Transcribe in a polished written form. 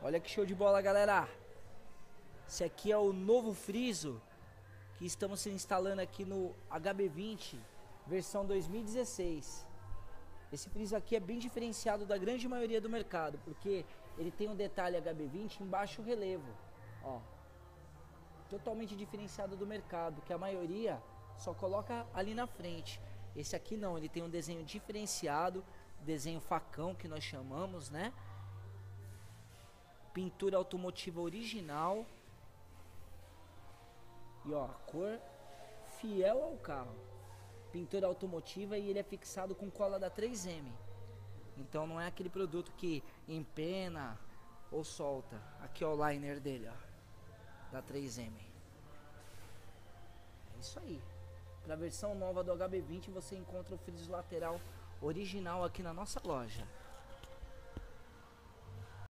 Olha que show de bola, galera. Esse aqui é o novo friso que estamos instalando aqui no HB20 versão 2016. Esse friso aqui é bem diferenciado da grande maioria do mercado, porque ele tem um detalhe HB20 em baixo relevo, ó, totalmente diferenciado do mercado, que a maioria só coloca ali na frente. Esse aqui não, ele tem um desenho diferenciado, desenho facão que nós chamamos, né? Pintura automotiva original. E ó, a cor fiel ao carro. Pintura automotiva e ele é fixado com cola da 3M. Então não é aquele produto que empena ou solta. Aqui é o liner dele, ó, da 3M. É isso aí. Para a versão nova do HB20 você encontra o friso lateral original aqui na nossa loja.